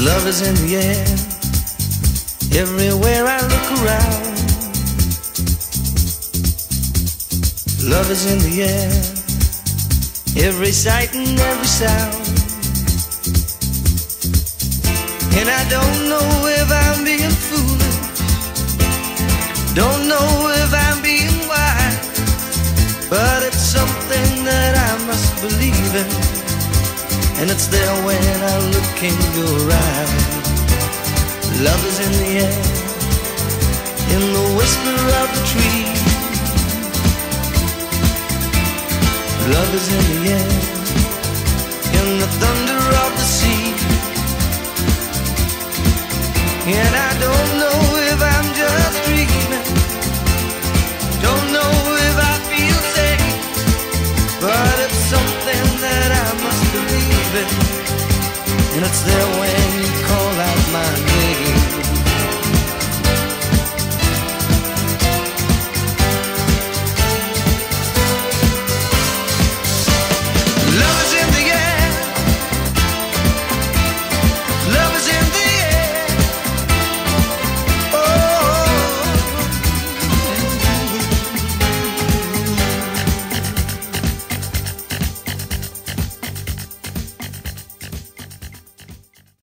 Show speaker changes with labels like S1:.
S1: Love is in the air, everywhere I look around. Love is in the air, every sight and every sound. And I don't know if I'm being foolish, don't know if I'm being wise, but it's something that I must believe in, and it's there when I look in your eyes. Love is in the air, in the whisper of the tree. Love is in the air, in the thunder of the sea. And I don't know if I'm just dreaming, don't know if I feel safe, but it's something that I must believe in, and it's there when